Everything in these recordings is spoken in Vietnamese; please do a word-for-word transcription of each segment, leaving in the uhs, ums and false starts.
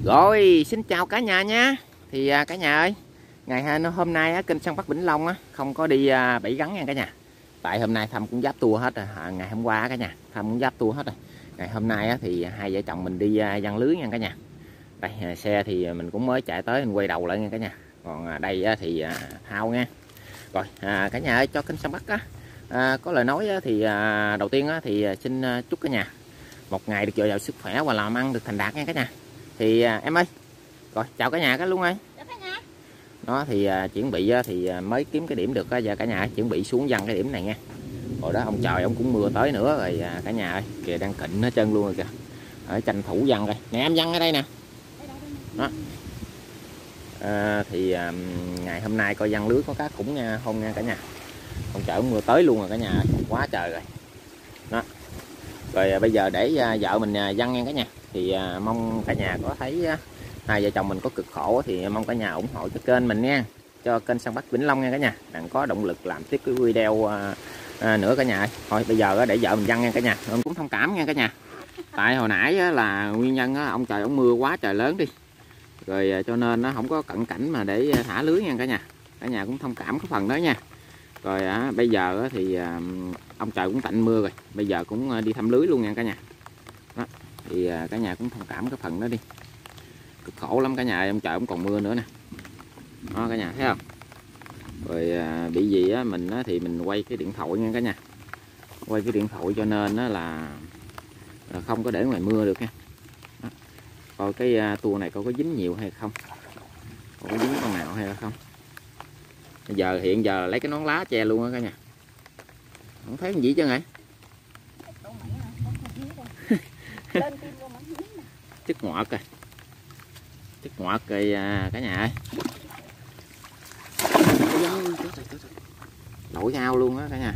Rồi, xin chào cả nhà nha. Thì à, cả nhà ơi, ngày hôm nay á, kênh săn bắt Vĩnh Long á, không có đi à, bẫy gắn nha cả nhà. Tại hôm nay Thâm cũng giáp tour hết rồi. À, ngày hôm qua cả nhà, Thâm cũng giáp tour hết rồi. Ngày hôm nay á, thì hai vợ chồng mình đi à, giăng lưới nha cả nhà. Đây, à, xe thì mình cũng mới chạy tới, mình quay đầu lại nha cả nhà. Còn à, đây á, thì à, thao nha. Rồi, à, cả nhà ơi, cho kênh săn bắt á, à, có lời nói á, thì à, đầu tiên á, thì xin à, chúc cả nhà một ngày được dồi dào sức khỏe và làm ăn được thành đạt nha cả nhà. Thì à, em ơi, rồi chào cả nhà cái luôn ơi. Nó thì à, chuẩn bị á, thì à, mới kiếm cái điểm được á, giờ cả nhà chuẩn bị xuống dăng cái điểm này nha. Rồi đó ông trời ông cũng mưa tới nữa rồi à, cả nhà ơi, kìa đang kịnh hết trơn luôn rồi kìa. Ở tranh thủ dăng đây. Nè em dăng ở đây nè. Đó. À, thì à, ngày hôm nay coi dăng lưới có cá khủng nha, không nha cả nhà. Ông trời ông mưa tới luôn rồi cả nhà ơi, quá trời rồi. Đó. Rồi à, bây giờ để à, vợ mình à, dăng nha cả nhà. Thì à, mong cả nhà có thấy à, hai vợ chồng mình có cực khổ thì mong cả nhà ủng hộ cho kênh mình nha, cho kênh săn bắt Vĩnh Long nha cả nhà, đặng có động lực làm tiếp cái video à, à, nữa cả nhà. Thôi bây giờ để vợ mình dăng nha cả nhà, mình cũng thông cảm nha cả nhà. Tại hồi nãy là nguyên nhân ông trời ông mưa quá trời lớn đi, rồi cho nên nó không có cận cảnh mà để thả lưới nha cả nhà. Cả nhà cũng thông cảm cái phần đó nha. Rồi à, bây giờ thì à, ông trời cũng tạnh mưa rồi, bây giờ cũng đi thăm lưới luôn nha cả nhà. Đó. Thì à, cả nhà cũng thông cảm cái phần đó đi, cực khổ lắm cả nhà, ông trời cũng còn mưa nữa nè. Đó cả nhà thấy không. Rồi à, bị gì á mình á, thì mình quay cái điện thoại nha cả nhà, quay cái điện thoại cho nên á, là không có để ngoài mưa được nha. Đó. Coi cái à, tour này coi có dính nhiều hay không, coi có dính con nào hay là không. Bây giờ hiện giờ lấy cái nón lá che luôn á cả nhà, không thấy gì chứ hả. Chất ngọt kìa, chất ngọt kìa à, cả nhà ơi. Nổi nhau luôn á cả nhà.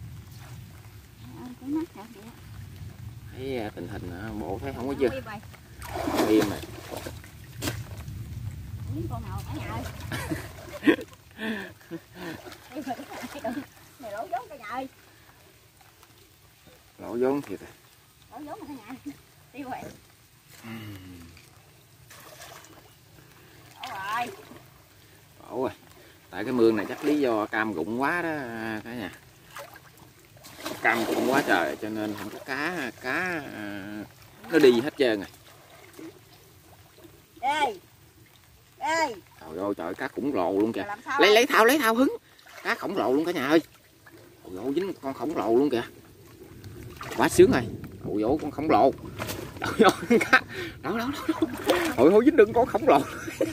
Thấy tình hình bộ thấy không có chưa im này. Này lỗ vốn cả nhà ơi. Lỗ vốn thiệt à. Lỗ vốn mà cả nhà. Tiêu rồi. Đổ rồi. Đổ rồi. Tại cái mương này chắc lý do cam rụng quá đó cả nhà. Cam rụng quá trời cho nên không có cá cá nó đi hết trơn rồi. Đây. Đây. Trời ơi trời, cá khổng lồ luôn kìa. Lấy lấy thao lấy thao hứng. Cá khổng lồ luôn cả nhà ơi. Ôi dồi, dính con khổng lồ luôn kìa. Quá sướng rồi. Ôi dồi, con khổng lồ. Trời ơi, cá. Đó đó đó. Ôi ôi dính đừng con khổng lồ.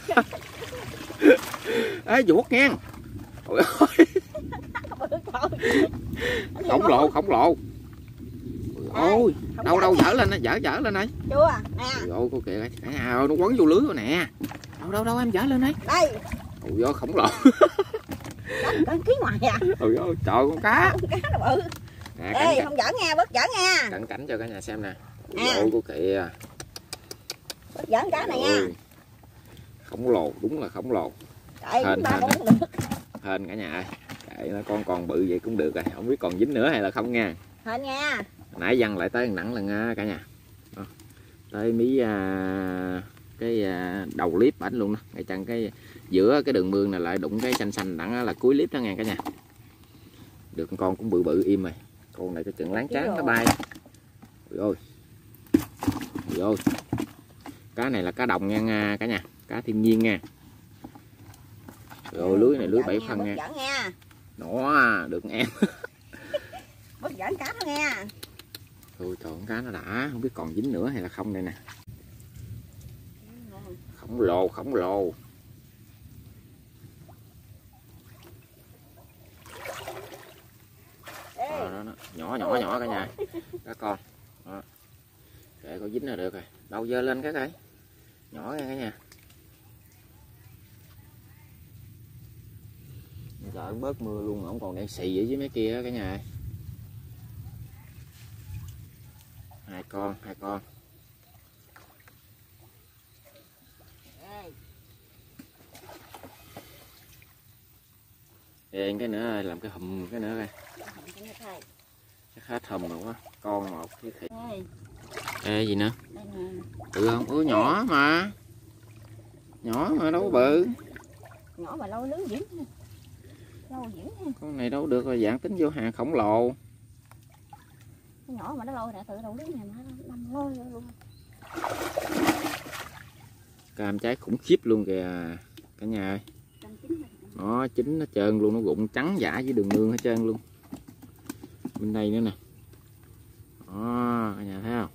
Ê vuốt nha. Ôi ơi. Khổng lồ khổng lồ. Ôi đâu đâu dở lên, dở dở lên đây. Chưa nè. Ôi cô kìa cả nhà ơi, nó quấn vô lưới rồi nè. Đâu đâu đâu em dở lên đây. Đây. Ôi giời khổng lồ. Cân ký ngoài à. Ôi giời trời con cá. Con cá nó bự. Nè, ê cảnh... không dở nha, bớt dở nha. Cận cảnh cho cả nhà xem nè. Ôi à. cô kìa. Bớt dở cá này nha. Khổng lồ, đúng là khổng lồ. Trời, hên hên được. Hên cả nhà ơi. Kệ nó con còn bự vậy cũng được rồi, không biết còn dính nữa hay là không nha. Hên nha. Nãy văng lại tới nặng lần cả nhà. Đó. Tới mí à, cái à, đầu clip ảnh luôn đó, ngay chân cái giữa cái đường mương này lại đụng cái xanh xanh đặng là cuối clip đó nha cả nhà. Được con cũng bự bự im rồi. Con này cái chừng láng tráng nó bay. Ôi ôi. Ôi ôi. Cá này là cá đồng nha cả nhà, cá thiên nhiên nha. Rồi lưới này lưới bảy phân nha. nha. Đó, được em. Bớt giỡn cá đó nha. Thôi trời, con cá nó đã, không biết còn dính nữa hay là không đây nè. Khổng lồ, khổng lồ. Đó, đó, đó. Nhỏ nhỏ nhỏ cả nhà. Các con. Đó. Để có dính là được rồi. Đâu dơ lên cái đây. Nhỏ nha cả nhà. Trời bớt mưa luôn, không còn đang xì ở dưới mấy kia cả nhà. Hai con, hai con. Ê, cái nữa làm cái hùm cái nữa coi. Chắc hết hùm rồi quá. Con một cái khỉ. Ê gì nữa? Ừ không? Ủa nhỏ mà. Nhỏ mà đâu có bự. Nhỏ mà lâu lưới diễn. Lâu diễn ha. Con này đâu được, là dạng tính vô hàng khổng lồ. Cái nhỏ mà nó lôi nè, tự đầu lưới này mà nó nằm lôi luôn. Cam trái khủng khiếp luôn kìa cả nhà ơi. Nó chín nó trơn luôn, nó rụng trắng giả với đường nương hết trơn luôn. Bên đây nữa nè. Đó, cả nhà thấy không?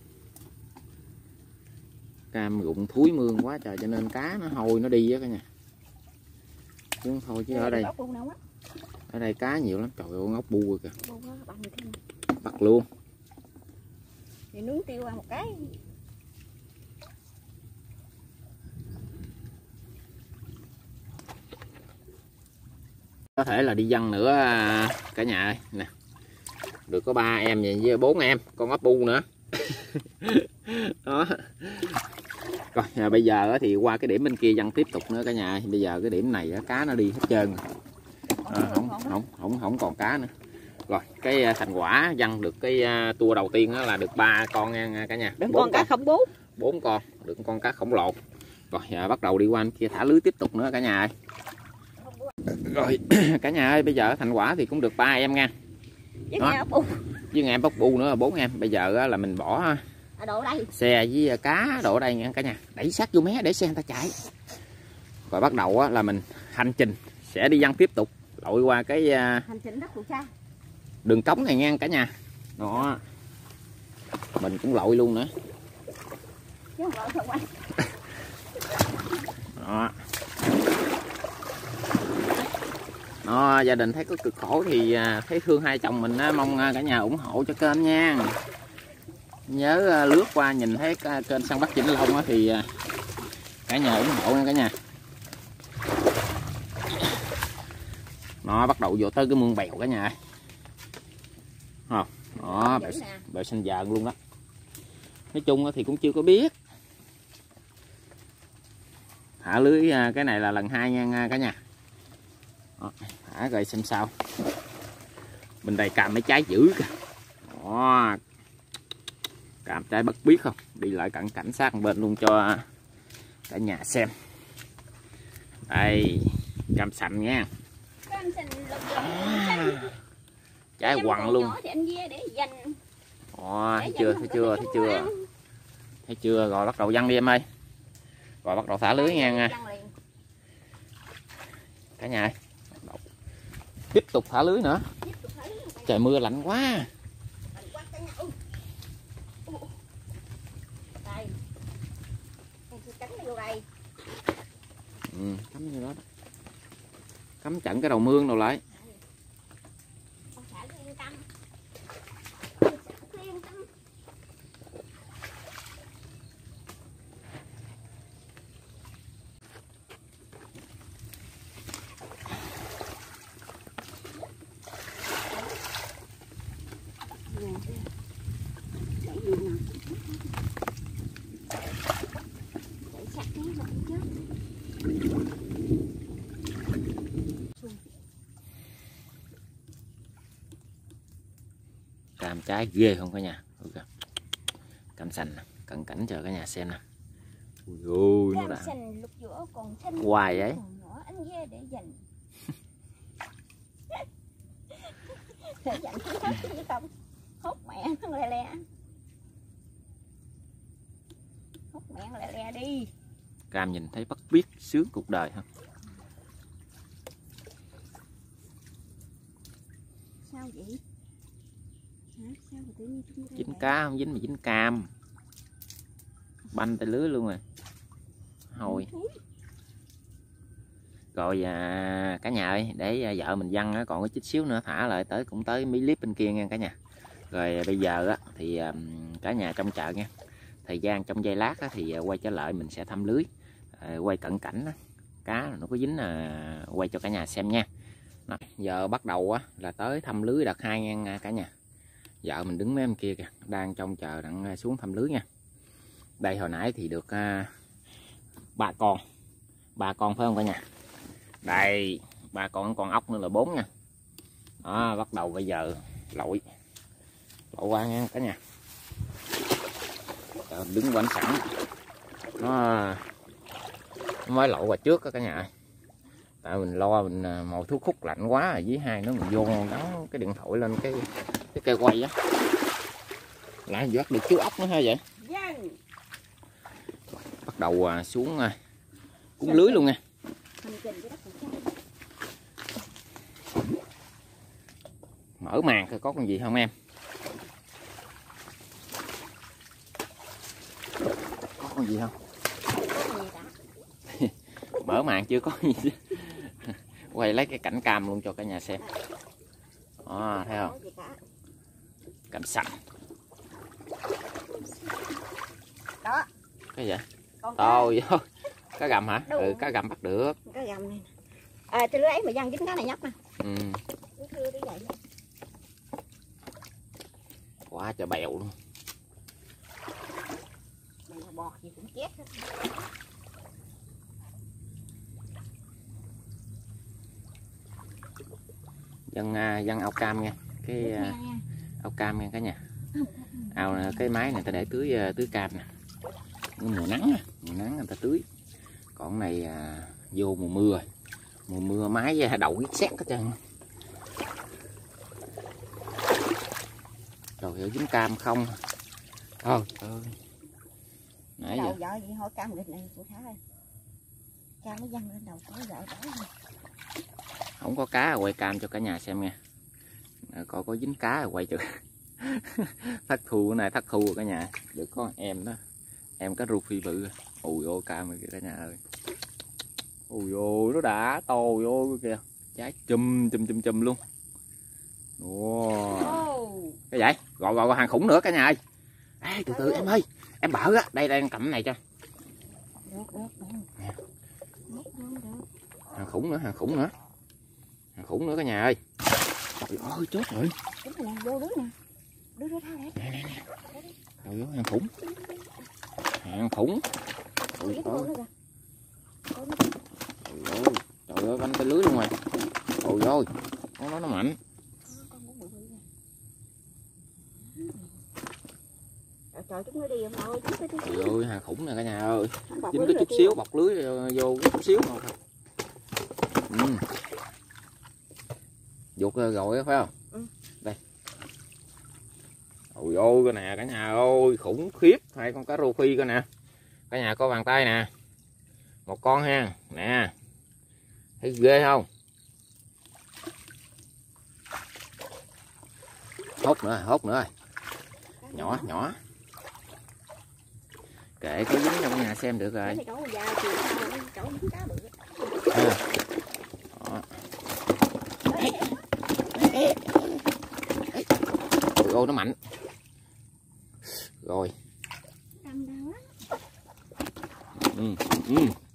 Cam rụng thúi mương quá trời cho nên cá nó hôi nó đi á cả nhà. Chứ không thôi chứ ở đây. Ở đây cá nhiều lắm, trời ơi ngóc bu rồi kìa. Bắt luôn. Thì nướng tiêu qua một cái. Có thể là đi dân nữa cả nhà ơi nè. Được có ba em vậy với bốn em, con ốc bu nữa. Đó. Rồi à, bây giờ thì qua cái điểm bên kia dân tiếp tục nữa cả nhà ơi. Bây giờ cái điểm này cá nó đi hết trơn rồi. À, không không không không còn cá nữa. Rồi cái thành quả dân được cái tour đầu tiên là được ba con nha cả nhà. Bốn con cá không bú. Bốn con, được con cá khổng lồ. Rồi à, bắt đầu đi qua bên kia thả lưới tiếp tục nữa cả nhà ơi. Rồi cả nhà ơi, bây giờ thành quả thì cũng được ba em nha. Với nghe ốc bu. Với nghe bóc bu nữa là bốn em. Bây giờ là mình bỏ đổ đây. Xe với cá đổ đây nha cả nhà. Đẩy sát vô mé để xe người ta chạy. Rồi bắt đầu là mình hành trình sẽ đi dân tiếp tục lội qua cái hành trình đất Phù Sa. Đường cống này nha cả nhà. Đó. Mình cũng lội luôn nữa. Chứ không lội sao quay. Đó. Đó, gia đình thấy có cực khổ thì thấy thương hai chồng mình, mong cả nhà ủng hộ cho kênh nha. Nhớ lướt qua nhìn thấy kênh Săn Bắt Vĩnh Long thì cả nhà ủng hộ nha cả nhà. Nó bắt đầu vô tới cái mương bèo cả nhà. Không, đó bèo, bèo xanh vàng luôn đó. Nói chung thì cũng chưa có biết. Thả lưới cái này là lần hai nha cả nhà. Đó, thả rồi xem sao. Bên đây cam mấy trái dữ kìa. Đó. Cam trái bất biết không. Đi lại cận cảnh sát bên luôn cho cả nhà xem. Đây, cam sành nha. Cam sành à, trái quặng luôn. Đó, thấy chưa, thấy chưa, thấy chưa. Thấy chưa, rồi bắt đầu văng đi em ơi. Rồi bắt đầu thả lưới nha. Cả nhà ơi. Tiếp tục thả lưới nữa. Trời mưa lạnh quá. Ừ, cắm như đó, đó. Cắm chặn cái đầu mương đâu lại. Cam trái ghê không cả nhà. Cam xanh cận cảnh chờ cả nhà xem nè. Ui ôi nó đã hoài ấy. Hút mẹ nó lè lè. Hút mẹ nó lè lè đi. Cam nhìn thấy bất biết sướng cuộc đời không? Sao vậy? Hả? Sao tự nhiên Dính cá không dính mà dính cam. Banh tay lưới luôn rồi. Hồi. Rồi à, cả nhà ơi, để à, vợ mình văng còn có chút xíu nữa thả lại tới cũng tới mấy clip bên kia nha cả nhà. Rồi bây giờ á, thì à, cả nhà trong chợ nha. Thời gian trong giây lát á, thì quay trở lại mình sẽ thăm lưới, à, quay cận cảnh á, cá nó có dính là quay cho cả nhà xem nha. Đó, giờ bắt đầu á, là tới thăm lưới đợt hai nha cả nhà. Vợ mình đứng mấy em kia kìa, đang trong chờ đang xuống thăm lưới nha. Đây hồi nãy thì được à, ba con, ba con phải không cả nhà? Đây ba con con ốc nữa là bốn nha. Đó, bắt đầu bây giờ lội lội qua nha cả nhà. Rồi, đứng quanh sẵn nó mới lộ qua trước đó cả nhà. Tại mình lo mình mồi thuốc hút lạnh quá rồi, với hai nó mình vô gắn cái điện thoại lên cái cái cây quay á, lại vớt được chú ốc nữa ha vậy. Bắt đầu xuống cuốn lưới luôn nha. Mở màn coi có con gì không em. Có con gì không? Mở màn chưa có gì. Quay lấy cái cảnh cam luôn cho cả nhà xem. Đó, thấy không? Cam sành. Đó. Cái gì vậy? To vô. Cá gầm hả? Đúng. Ừ, cá gầm bắt được. Cá gầm này. À, tôi lấy mà văng dính cá này nhóc nè. Ừ. Quá trời bèo luôn. Bọt gì cũng chết hết. Dân dân ao cam nha. Cái ao cam nha cả nhà. Ao cái máy này ta để tưới tưới cam nè. Mùa nắng mùa nắng người ta tưới. Còn này à, vô mùa mưa mùa mưa máy đậu viết xét hết trơn. Rồi dính cam không thôi ơi. Nãy đầu giờ vợ gì hỏi cam nghịch này của Thái ơi. Cam nó văng lên đầu có vợ đó. Không có cá quay cam cho cả nhà xem nha. Coi có dính cá rồi quay chừng. Thất thu cái này thất thu cả nhà. Được có em đó. Em cá rô phi bự. Ôi ô cam kìa cả nhà ơi. Ôi ô nó đã to vô kìa. Trái chùm chùm chùm chùm luôn. Wow. Cái vậy? Gọi gọi hàng khủng nữa cả nhà ơi. Ê, từ từ em ơi. Em bở á. Đây đây em cầm cái này cho. Được, được, được. Hàng khủng nữa, hàng khủng nữa. Hàng khủng nữa cả nhà ơi. Trời ơi chết rồi. Vô đứa nè. Đứa đứa thao đấy. Nè nè nè. Trời ơi hàng khủng. Hàng khủng. Ôi trời ơi. Trời ơi. Trời ơi banh cái lưới luôn rồi. Ôi ơi. Con nó nó mạnh. Trời chúng nó đi rồi. Trời ơi hàng khủng nè cả nhà ơi. Dính cái chút xíu bọc lưới vô cái chút xíu mà. Ừ. Dục rồi phải không? Ừ. Đây. Ôi ôi cái nè cả nhà ơi khủng khiếp. Hai con cá rô phi coi nè. Cả nhà có bàn tay nè. Một con ha. Nè. Thấy ghê không? Hốt nữa hốt nữa. Nhỏ nhỏ. Kệ có dính trong nhà xem được rồi. À. Ôi ôi nó mạnh. Rồi. Ừ, ừ.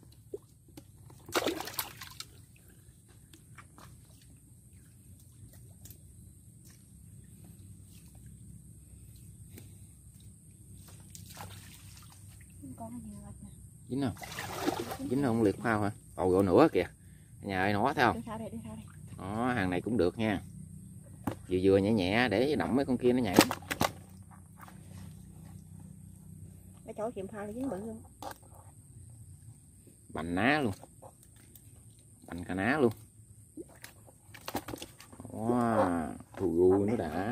Dính không? Dính không liệt phao hả? Ồ rồi nữa kìa. Nhà ơi nó thấy không? Đó, hàng này cũng được nha. Vừa vừa nhẹ nhẹ để động mấy con kia nó nhảy. Cái chỗ chìm phao là dính bự luôn. Bành ná luôn. Bành cả ná luôn. Wow, thù nó đã.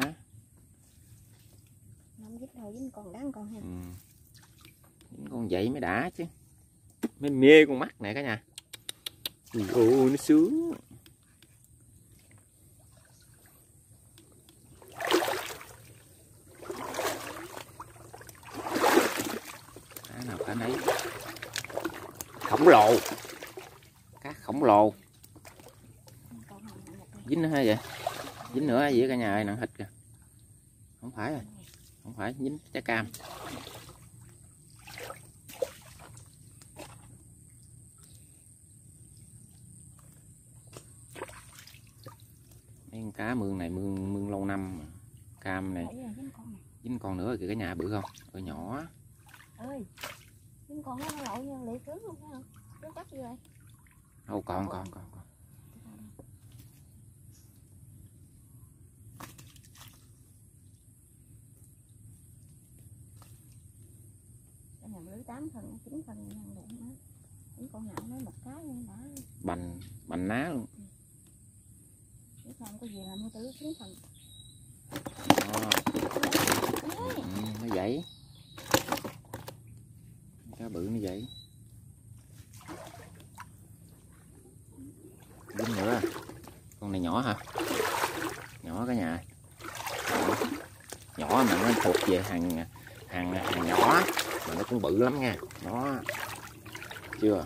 Không dính thôi, dính con đáng con ha. Ừ. Dính con vậy mới đã chứ. Mới mê con mắt này cả nhà. Ôi nó sướng. Cá nào cá nấy. Khổng lồ. Cá khổng lồ. Dính nữa hay vậy? Dính nữa gì cả nhà ơi nặng thịt kìa. Không phải rồi. Không phải dính trái cam. Mấy con cá mương này mương mương lâu năm mà. Cam này dính con nữa kìa cả nhà bự không? Ơi nhỏ. Ơi. Dính con nó lội như liệt cứng luôn phải không? Nó chắc như vậy. Đâu còn còn còn còn. Cái này lưới tám phần, chín phần ăn đủ nữa. Dính con nào nó bành bành ná luôn. Cái con có gì là mua tứ xuống phần. Đó. Ừ, nó vậy. Cá bự nó vậy. Dính nữa. Con này nhỏ hả? Nhỏ cả nhà. Đó. Nhỏ mà nó thuộc về hàng hàng hàng nhỏ mà nó cũng bự lắm nha. Đó. Chưa?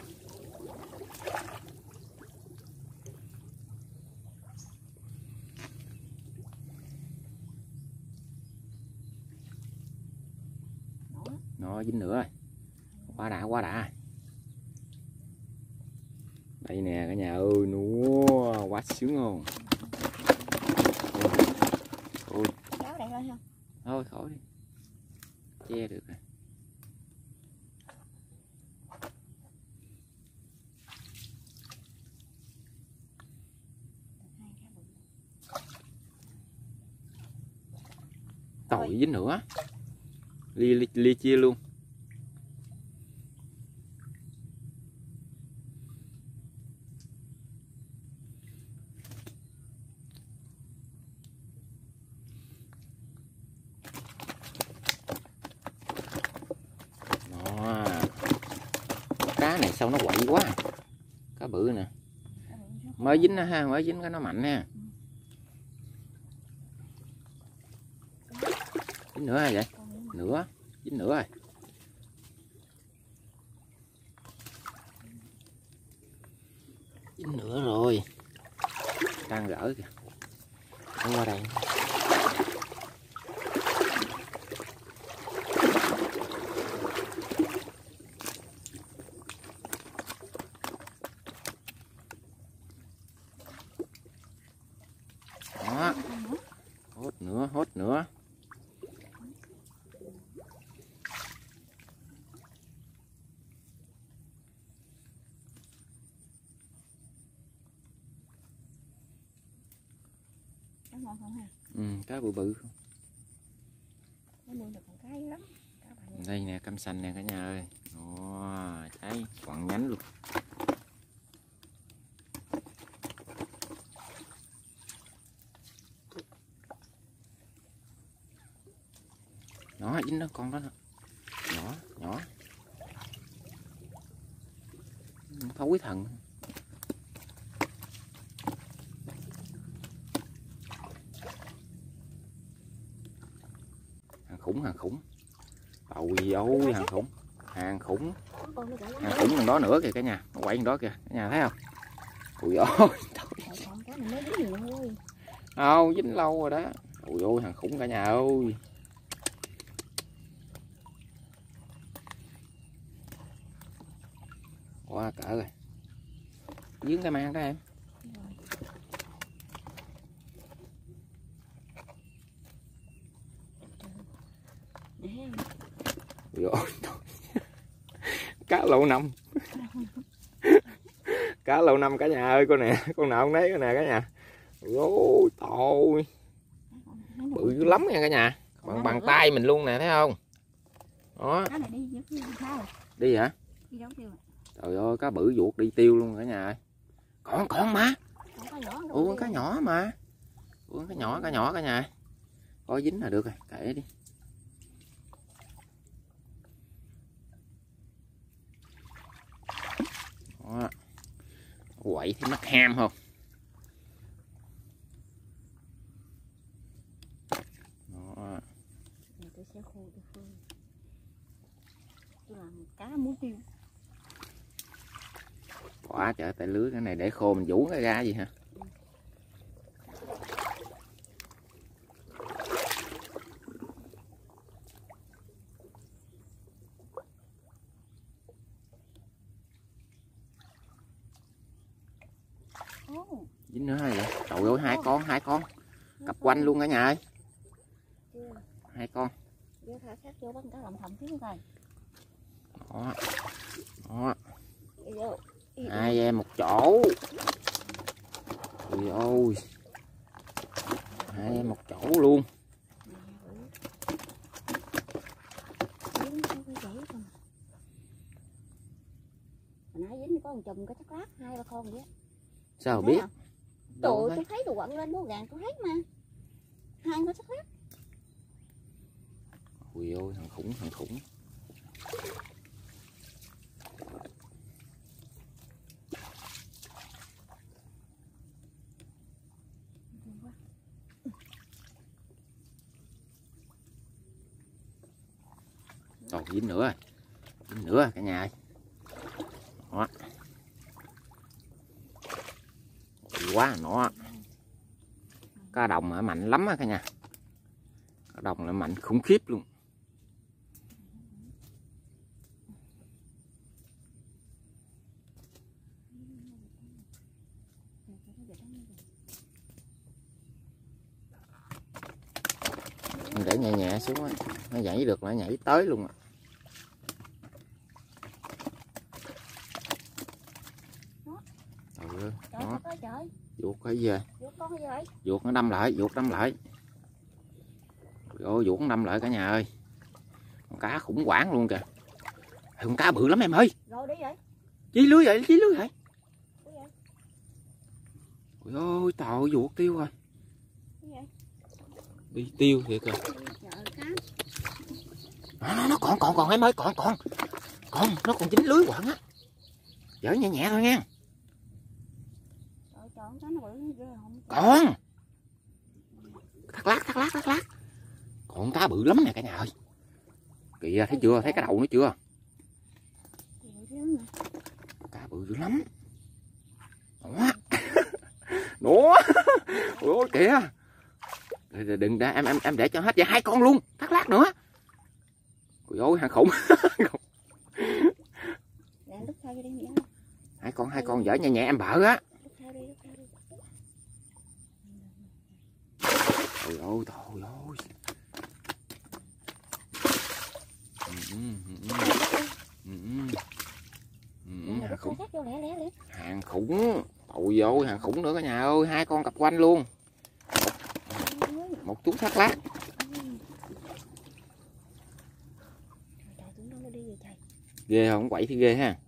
Nó dính nữa rồi. Quá đã quá đã. Đây nè cả nhà ơi, nó quá sướng không? Ôi. Cháu đây thôi không? Thôi khỏi đi. Che được rồi. Tội dính nữa. Ly, ly, ly chia luôn. Đó. Cá này sao nó quậy quá. Cá bự nè. Mới dính ha, mới dính cái nó mạnh nha. Dính nữa hả vậy? Nữa, dính nữa rồi. Dính nữa rồi. Đang gỡ kìa. Nó qua đây. Đó. Hốt nữa, hốt nữa. Ngon không ha? Ừ, cá bự bự không? Nó nuôi được con cái lắm. Đây nè, cam xanh nè cả nhà ơi. Ồ, trái quặn nhánh luôn. Đó, dính đó con đó. Nhỏ, nhỏ. Thối thần. Hàng khủng, hàng khủng. Ôi ôi, hàng khủng. Hàng khủng. Hàng khủng còn đó nữa kìa cả nhà. Nó quậy đó kìa, cả nhà thấy không? Ôi ôi. Không, dính lâu rồi đó. Ôi ôi, hàng khủng cả nhà ơi. Quá cỡ rồi. Dướng cái mang đó em. Ôi ôi. Cá lâu năm. Cá lâu năm cả nhà ơi, con nè, con nào không đấy con nè cả nhà. Ôi tội. Bự dữ lắm nha cả nhà. Bằng bằng tay mình luôn nè, thấy không? Đó. Đi hả? Trời ơi, cá bự vuột đi tiêu luôn cả nhà ơi. Còn còn mà. Ủa cá nhỏ mà. Ủa cá nhỏ, cá nhỏ cả nhà. Có dính là được rồi, kệ đi. Đó. Quậy thì mắc ham không? Đó. Cá muốn tiêu. Quá trời tay lưới cái này để khô mình vũ cái ra gì hả? Dính nữa hay vậy? Trời ơi, hai con, hai con. Cặp quanh luôn cả nhà ơi. Hai con. Đó. Đó. Hai em một chỗ. Ôi ôi. Hai em một chỗ luôn. Hồi nãy dính có một chùm cái chắc lát hai ba con vậy. Sao biết? Trời ơi, tôi thấy tôi quặn lên bố gàng tôi thấy mà. Hai con chắc lát. Ui ôi, thằng khủng, thằng khủng. Còn dính nữa, dính nữa cả nhà ơi. Đó. Quá nó. Cá đồng mà mạnh lắm á cả nhà. Cá đồng là mạnh khủng khiếp luôn. Để nhẹ nhẹ xuống á, nó nhảy được là nhảy tới luôn á. Ừ, đó. Vuột cái gì vậy? Vuột nó đâm lại, vuột đâm lại. Ôi, vuột nó đâm lại cả nhà ơi. Con cá khủng hoảng luôn kìa. Con cá bự lắm em ơi. Rồi đi vậy. Chí lưới vậy, chí lưới vậy. Ôi ôi, trời ơi, vuột tiêu rồi. Đi tiêu thiệt kìa. Nó, nó còn còn còn em ơi, còn còn. Còn, nó còn dính lưới quặng á. Dở nhẹ nhẹ thôi nha. Còn. Thắt lát, thắt lát, thắt lát. Còn cá bự lắm nè cả nhà ơi. Kìa, thấy chưa, thấy cái đầu nó chưa? Cá bự dữ lắm. Đó. Đó. Ôi kìa. Đừng đã, em em em để cho hết vậy hai con luôn, thắt lát nữa. Ôi ôi, hàng khủng. Hai con, hai con dở nhẹ nhẹ em bợ á. Ôi ôi, trời ơi. Ừ, ừ, ừ, ừ. Ừ, hàng khủng. Hàng khủng. Ôi ôi, hàng khủng nữa cả nhà ơi, hai con cặp quanh luôn. Một, một chú thắt lát. Ghê không? Quậy thì ghê ha.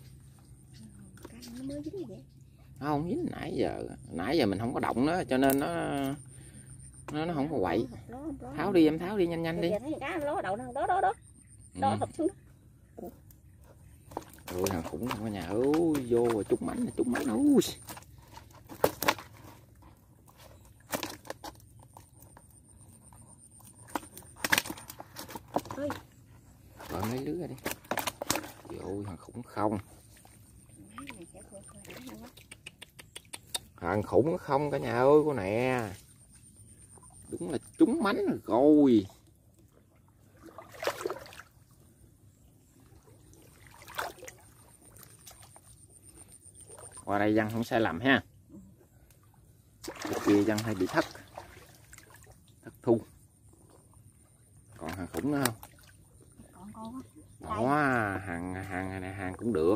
Không dính nãy giờ, nãy giờ mình không có động nó cho nên nó nó nó không có quậy. Tháo đi em, tháo đi nhanh nhanh đi. Ừ. Ôi thằng khủng không có nhà ơi, vô rồi trúng mảnh, trúng mảnh ui. Rồi lấy lưới ra đi. Ôi thằng khủng không. Thằng khủng không cả nhà ơi, cô nè. Đúng là trúng mánh rồi. Qua đây Văn không sai lầm ha. Cái kia Văn hay bị thất. Thất thu. Còn hàng khủng nữa không? Đó, hàng hàng này hàng cũng được.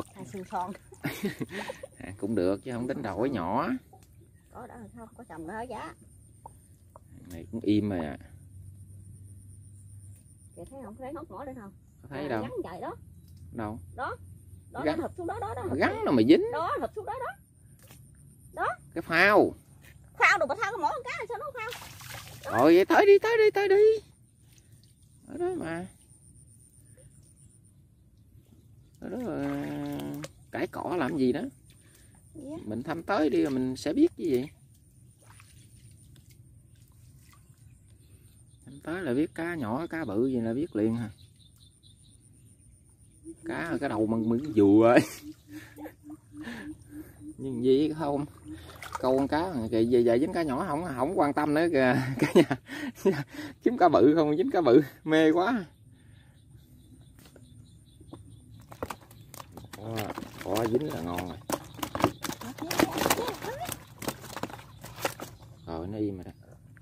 Hàng cũng được chứ không đánh đổi nhỏ. Có đó là không có chồng đó giá. Này cũng im rồi à. Chị thấy không, thấy hốc mỏ đây không? Có thấy đâu? Gắn chạy đó. Đâu? Đó. Đó, Gắn. nó thụt xuống đó đó đó. Gắn nó mà dính. Đó, thụt xuống đó đó. Đó. Cái phao. Phao đồ mà thao cái mỏ con cá này sao nó phao? Đó. Rồi vậy tới đi, tới đi, tới đi. Ở đó mà. Ở đó là cãi cỏ làm gì đó. Yeah. Mình thăm tới đi rồi mình sẽ biết cái gì. Thăm tới là biết cá nhỏ, cá bự gì là biết liền hả. Cá ở cái đầu bằng miếng dùa ấy. Nhưng gì không. Câu con cá kìa, về về dính cá nhỏ không không quan tâm nữa kìa cả nhà. Kiếm cá bự không, dính cá bự mê quá. Có, có dính là ngon rồi. Rồi nó im rồi đó.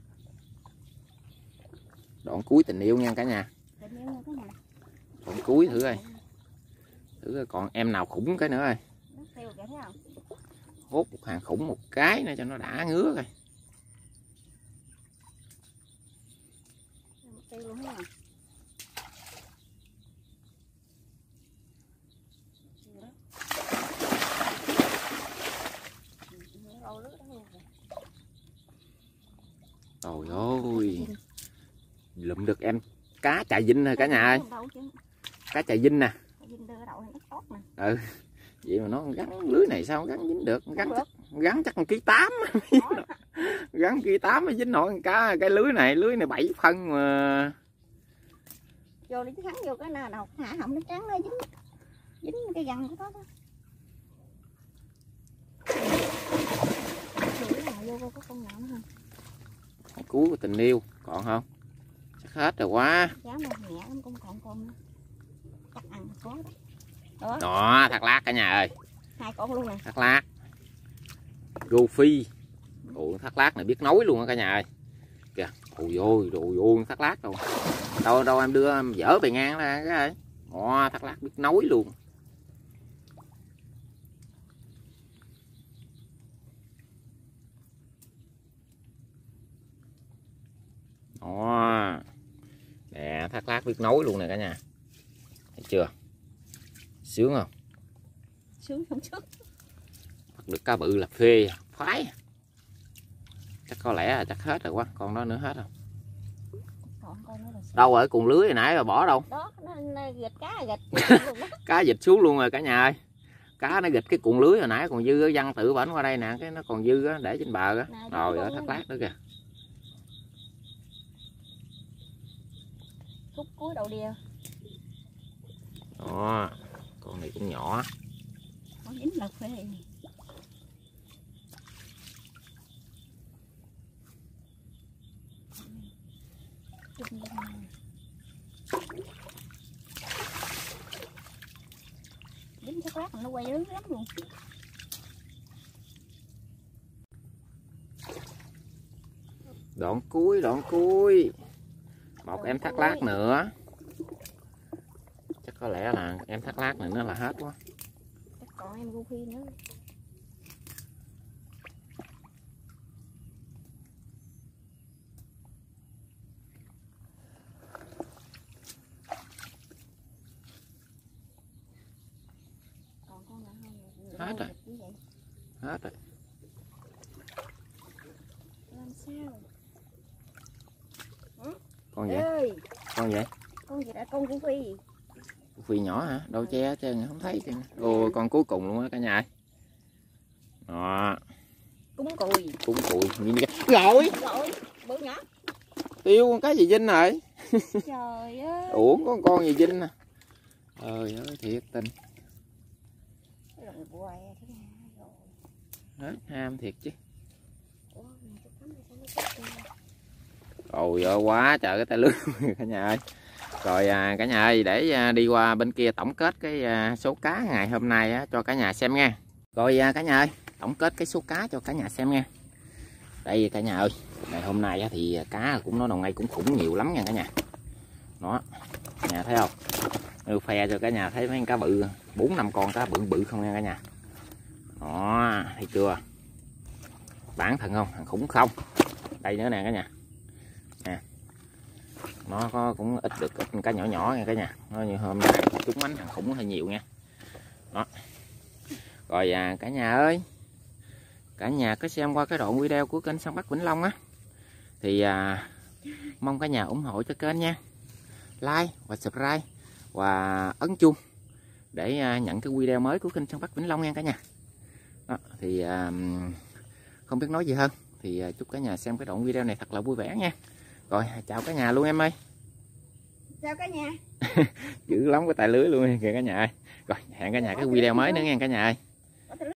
Đoạn cuối tình yêu nha cả nhà. Đoạn cuối thử coi. Thử coi còn em nào khủng cái nữa rồi. Hốt một hàng khủng một cái nữa cho nó đã ngứa coi. Trời ơi, lụm được em cá chài vinh rồi cả nhà ơi. Cá chài vinh nè. Ừ, vậy mà nó gắn lưới này sao gắn dính được, gắn chắc, gắn chắc một ký tám. Gắn ký tám mới dính nổi cá cái lưới này, lưới này bảy phân mà. Vô đi thắng vô cái nào nào hạ họng nó trắng nó dính dính cái găng của nó đó. Vô có con nào nữa không? Cứu của tình yêu còn không? Chắc hết rồi quá. Giá mà nhẹ lắm cũng còn con nữa. Chắc ăn có đó. Đó, thác lát cả nhà ơi. Hai con luôn nè. Thác lát. Rô phi. Ủa, thác lát này biết nói luôn á cả nhà ơi. Kìa, ôi ôi, rồi ôi, thác lát đâu. Đâu đâu em đưa em dở bề ngang ra cái ơi. Ồ, thác lát biết nói luôn. Đó. Nè, thác lát biết nói luôn nè cả nhà. Thấy chưa? Sướng không? Sướng không sướng. Bắt được cá bự là phê, phái. Chắc có lẽ là chắc hết rồi quá, con đó nữa hết không? Còn con nữa là đâu ở cuộn lưới hồi nãy mà bỏ đâu? Đó, nó gịch cá gịch. Cá dịch xuống luôn rồi cả nhà ơi. Cá nó gịch cái cuộn lưới hồi nãy còn dư á, văng tự bển qua đây nè, cái nó còn dư á, để trên bờ á. Rồi ở thác lát nữa kìa. Khúc cuối đầu đìa. Đó, con này cũng nhỏ. Có dính là phê. Dính thác lát mà nó quay lớn lắm luôn. Đoạn cuối, đoạn cuối. Một em thác lát nữa. Chắc có lẽ là em thác lát này nó là hết quá. Chắc còn em Goofy nữa. Còn con nào không? Hết rồi. Hết rồi. Làm sao? Ừ? Con vậy? Ê, Con vậy? con gì đã con Goofy. Goofy nhỏ hả? Đâu che hết trơn không thấy. Ôi con cuối cùng luôn á cả nhà ơi. Đó. Cúng cùi. Cúng cùi. Nhìn kìa. Rồi. Rồi, bự nhỏ. Tiêu con cái gì Vinh rồi? Trời ơi. Uổng có con gì Vinh nè. Trời ơi thiệt tình. Hết ham thiệt chứ. Ôi ơi quá trời cái tay lưới cả nhà ơi. Rồi à, cả nhà ơi để à, đi qua bên kia tổng kết cái à, số cá ngày hôm nay á, cho cả nhà xem nha. Rồi à, cả nhà ơi tổng kết cái số cá cho cả nhà xem nha. Đây cả nhà ơi, ngày hôm nay á, thì cá cũng nó đồng ngay cũng khủng nhiều lắm nha cả nhà. Đó, cả nhà thấy không? Tôi phe cho cả nhà thấy mấy con cá bự, bốn năm con cá bự bự không nha cả nhà. Đó, thấy chưa? Bản thân không, thằng khủng không. Đây nữa nè cả nhà. Nè. Nó có cũng ít được ít cá nhỏ nhỏ nha cả nhà. Nó như hôm nay trúng bánh thằng khủng hơi nhiều nha. Đó. Rồi à, cả nhà ơi, cả nhà có xem qua cái đoạn video của kênh Săn Bắt Vĩnh Long á thì à, mong cả nhà ủng hộ cho kênh nha, like và subscribe và ấn chuông để à, nhận cái video mới của kênh Săn Bắt Vĩnh Long nha cả nhà. Đó, thì à, không biết nói gì hơn thì à, chúc cả nhà xem cái đoạn video này thật là vui vẻ nha. Rồi chào cả nhà luôn em ơi. Chào cả nhà. Dữ lắm cái tay lưới luôn kìa cả nhà ơi. Rồi hẹn cả nhà cái video mới nữa nha cả nhà ơi.